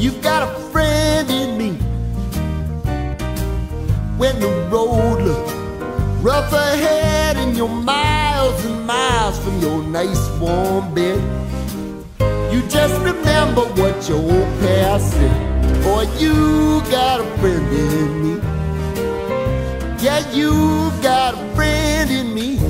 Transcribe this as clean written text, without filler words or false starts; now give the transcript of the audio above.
You've got a friend in me. When the road looks rough ahead and you're miles and miles from your nice warm bed, you just remember what your old past said. Boy, you got a friend in me. Yeah, you got a friend in me.